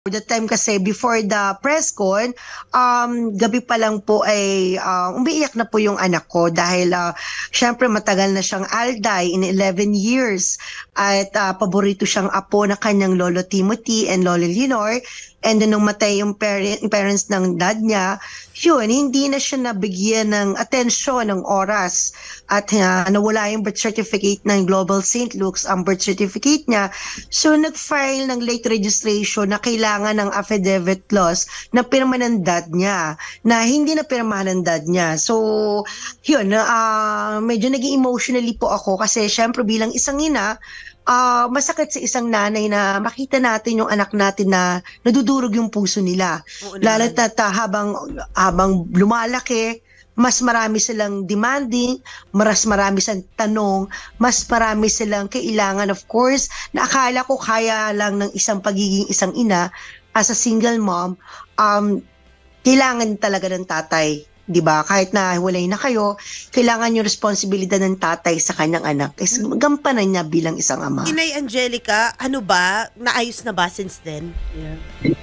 The time kasi before the press con, gabi pa lang po ay umiiyak na po yung anak ko dahil syempre matagal na siyang alday in 11 years at paborito siyang apo na kanyang Lolo Timothy and Lolo Leonor. And then nung matay yung parents ng dad niya, yun, hindi na siya nabigyan ng atensyon, ng oras. At nawala yung birth certificate ng Global St. Luke's, ang birth certificate niya. So nag-file ng late registration na kailangan ng affidavit clause na pirma ng dad niya, na hindi na pirma ng dad niya. So yun, medyo naging emotionally po ako kasi syempre bilang isang ina, masakit sa isang nanay na makita natin yung anak natin na nadudurog yung puso nila. Lalo na habang lumalaki, mas marami silang demanding, mas marami silang tanong, mas marami silang kailangan, of course, na akala ko kaya lang ng isang pagiging isang ina as a single mom, kailangan talaga ng tatay. 'Di ba? Kahit na hiwalay na kayo, kailangan yung responsibilidad ng tatay sa kanyang anak. Is gampanan niya bilang isang ama. Inay Angelica, ano ba? Naayos na ba since then? Yeah.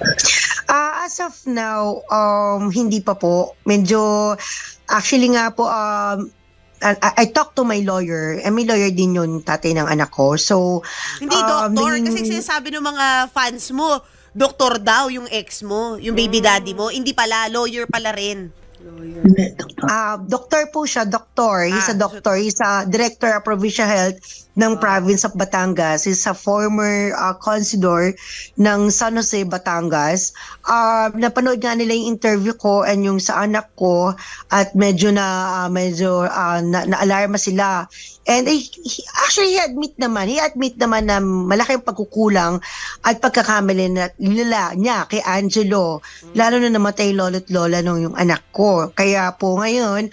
As of now, hindi pa po. Medyo, actually nga po, I talked to my lawyer. May lawyer din yung tatay ng anak ko. So, Hindi doktor, kasi sinasabi ng mga fans mo, doktor daw yung ex mo, yung baby daddy mo. Hindi pala, lawyer pala rin. Doctor po siya, doctor. He's a doctor. He's a director of provincial health ng province of Batangas. He's a former considor ng San Jose, Batangas. Napanood nga nila yung interview ko and yung sa anak ko at medyo na-alarma sila. And actually, he admit naman na malaking pagkukulang at pagkakamali nila niya kay Angelo. Lalo na namatay lolo't lola nung yung anak ko. Kaya po ngayon,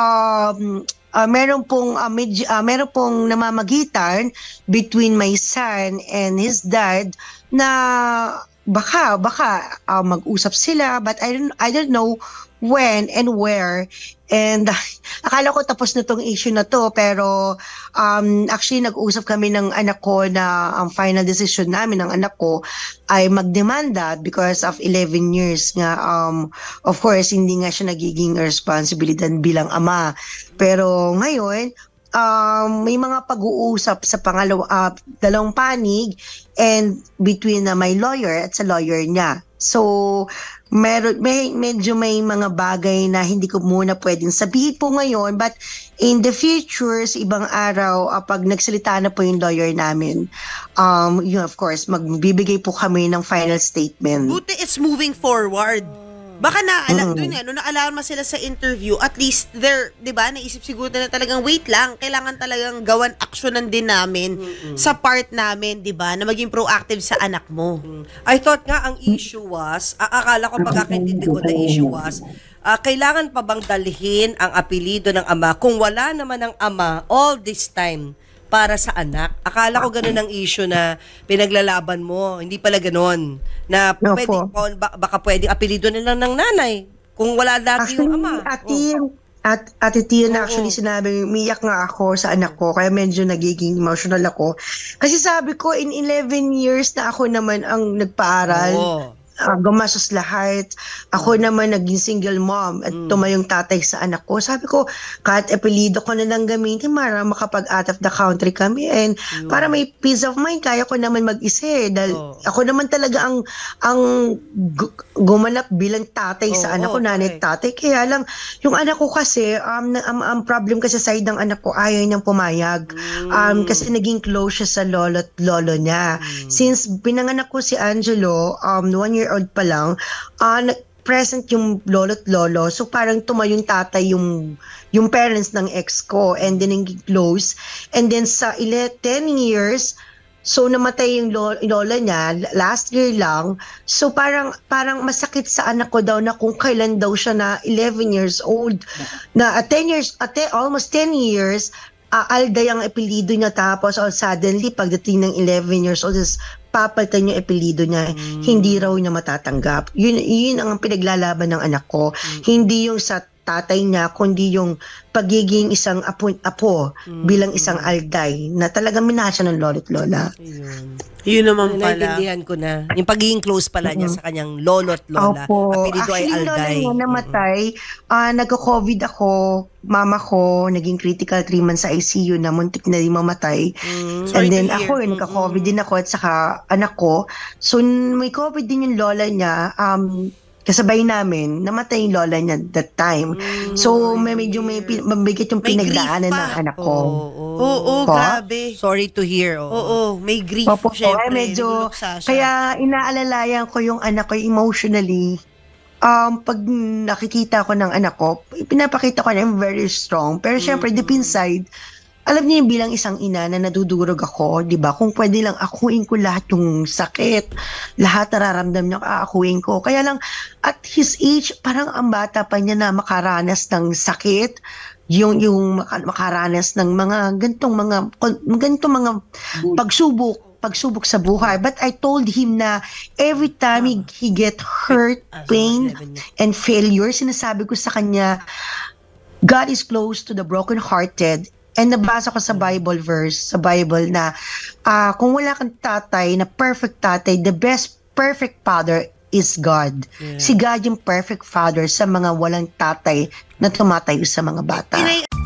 meron pong namamagitan between my son and his dad na baka mag-usap sila, but I don't know when and where. And akala ko tapos na tong issue na to, pero actually nag-usap kami ng anak ko na ang final decision namin ng anak ko ay magdemanda because of 11 years nga. Of course, hindi nga siya nagiging responsibilidad bilang ama. Pero ngayon, may mga pag-uusap sa dalawang panig and between my lawyer at sa lawyer niya. So, medyo may mga bagay na hindi ko muna pwedeng sabihin po ngayon, but in the future, sa ibang araw, pag nagsalita na po yung lawyer namin, yun, of course, magbibigay po kami ng final statement. Buti it's moving forward. Baka naalarma sila sa interview, at least they're, 'di ba, naisip siguro na talagang wait lang, kailangan talagang gawan aksyonan din namin sa part namin, 'di ba, na maging proactive sa anak mo. I thought nga ang issue was, akala ko pagkakaintindi ko the issue was, kailangan pa bang dalhin ang apelyido ng ama kung wala naman ang ama all this time para sa anak? Akala ko ganun ang issue na pinaglalaban mo. Hindi pala ganun. Na baka pwedeng apelido na lang ng nanay kung wala dati yung ama. Ate Tia, actually sinabi, umiyak nga ako sa anak ko, kaya medyo nagiging emotional ako. Kasi sabi ko, in 11 years na ako naman ang nagpaaral. Gumastos lahat. Ako naman naging single mom at tumayong tatay sa anak ko. Sabi ko, kahit apelido ko na lang gamitin para makapag out of the country kami and para may peace of mind, kaya ko naman mag-isa dahil ako naman talaga ang gumanap bilang tatay sa anak ko, nanay tatay. Kaya lang, yung anak ko kasi, ang problem kasi sa side ng anak ko, ayaw niyang pumayag. Kasi naging close siya sa lolo at lolo niya. Since pinanganak ko si Angelo, 1 year old pa lang, present yung lolo at lolo. So parang tumayong tatay yung parents ng ex ko and then naging close. And then sa 10 years, so namatay yung lola niya last year lang. So parang masakit sa anak ko daw na kung kailan daw siya na 11 years old. Na almost 10 years, Alday ang apelido niya, tapos suddenly pagdating ng 11 years old is papalitan yung apelido niya. Hindi raw niya matatanggap. Yun ang pinaglalaban ng anak ko. Hindi yung sa tatay niya, kundi yung pagiging isang apo bilang isang alday na talagang minahal siya ng lolo't lola. Yun naman pala. Naintindihan ko na. Yung pagiging close pala niya sa kanyang lolo't lola. Opo. Apelido ay Actually, lola Alday. niya namatay. Nagka-COVID ako, mama ko, naging critical 3 months sa ICU na muntik na rin mamatay. Sorry And then to hear. ako, nagka-COVID din ako at saka anak ko. So, may COVID din yung lola niya. Kasabay namin, namatay yung lola niya that time. So, medyo mabigat yung May grief pinagdaanan pa. ng anak ko. Oo, Po? grabe. Sorry to hear. Oo, may grief, Opo, syempre. medyo, Nilulok siya. kaya inaalalayan ko yung anak ko emotionally. Pag nakikita ko ng anak ko, pinapakita ko na I'm very strong. Pero syempre, deep inside, alam niyo yung bilang isang ina na nadudurog ako, di ba? Kung pwede lang akuin ko lahat yung sakit, lahat nararamdam niya, aakuin ko. Kaya lang, at his age, parang ang bata pa niya na makaranas ng sakit, yung makaranas ng mga ganitong mga pagsubok sa buhay. But I told him na every time he get hurt, pain, and failure, sinasabi ko sa kanya, God is close to the brokenhearted. And nabasa ko sa Bible verse, sa Bible na kung wala kang tatay, na perfect tatay, the best perfect father is God. Si God yung perfect father sa mga walang tatay na tumatayo sa mga bata.